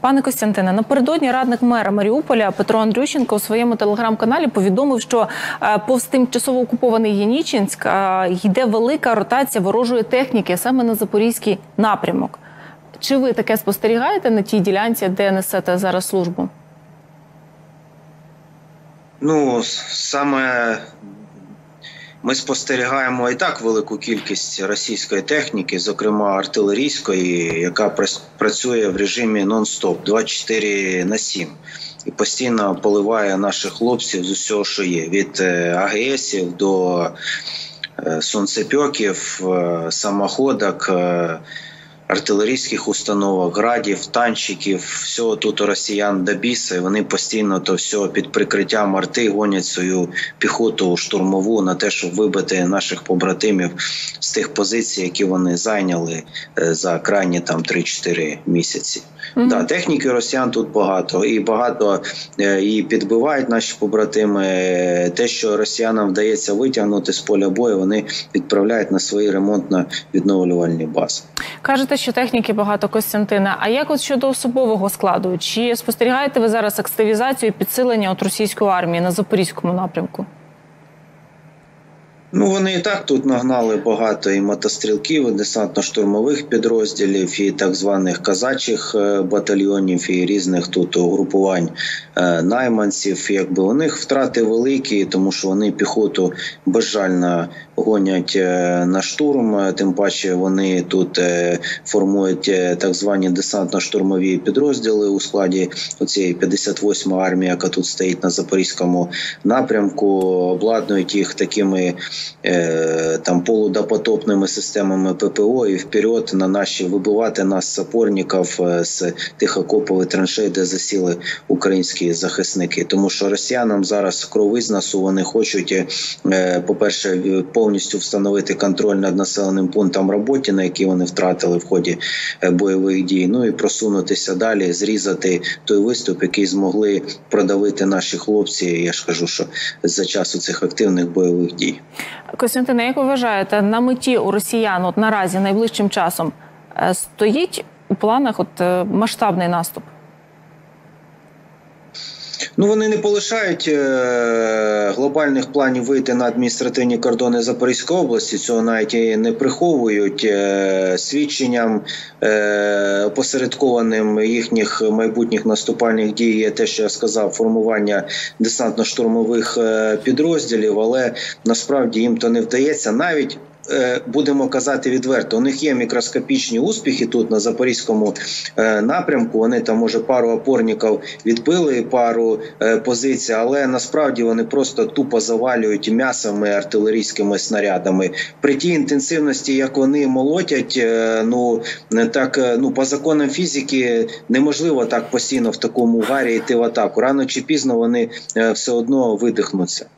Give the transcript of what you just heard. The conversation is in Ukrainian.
Пане Костянтине, напередодні радник мера Маріуполя Петро Андрющенко у своєму телеграм-каналі повідомив, що повз тимчасово окупований Єнічинськ йде велика ротація ворожої техніки саме на Запорізький напрямок. Чи ви таке спостерігаєте на тій ділянці, де несете зараз службу? Саме ми спостерігаємо і так велику кількість російської техніки, зокрема артилерійської, яка працює в режимі нон-стоп 24/7 і постійно поливає наших хлопців з усього, що є, від АГСів до сонцепьоків, самоходок, артилерійських установок, градів, танчиків, всього тут у росіян до біса, і вони постійно то все під прикриттям арти гонять свою піхоту штурмову на те, щоб вибити наших побратимів з тих позицій, які вони зайняли за крайні 3-4 місяці. Да, техніки росіян тут багато, і підбивають наші побратими. Те, що росіянам вдається витягнути з поля бою, вони відправляють на свої ремонтно-відновлювальні бази. Кажете, що техніки багато, Костянтина. А як щодо особового складу? Чи спостерігаєте ви зараз активізацію і підсилення російської армії на Запорізькому напрямку? Вони і так тут нагнали багато і мотострілків, і десантно-штурмових підрозділів, і так званих казачих батальйонів, і різних тут угрупувань найманців. У них втрати великі, тому що вони піхоту безжально гонять на штурм, тим паче вони тут формують так звані десантно-штурмові підрозділи у складі оцієї 58-ї армії, яка тут стоїть на Запорізькому напрямку, обладнують їх такими полудопотопними системами ППО і вперед на вибивати нас сапорників з тих окопових траншей, де засіли українські захисники. Тому що росіянам зараз кров із носу, вони хочуть, по-перше, повністю встановити контроль над населеним пунктом Роботіна, який вони втратили в ході бойових дій, і просунутися далі, зрізати той виступ, який змогли продавити наші хлопці, я ж кажу, що за часу цих активних бойових дій. Костянтине, як ви вважаєте, на меті у росіян наразі найближчим часом стоїть у планах масштабний наступ? Вони не полишають глобальних планів вийти на адміністративні кордони Запорізької області, цього навіть і не приховують. Свідченням посередкованим їхніх майбутніх наступальних дій є те, що я сказав, формування десантно-штурмових підрозділів, але насправді їм то не вдається. Навіть будемо казати відверто, у них є мікроскопічні успіхи тут на Запорізькому напрямку, вони там, може, пару опорників відбили, пару позицій, але насправді вони просто тупо завалюють м'ясами, артилерійськими снарядами. При тій інтенсивності, як вони молотять, по законам фізики неможливо так постійно в такому угарі йти в атаку. Рано чи пізно вони все одно видихнуться.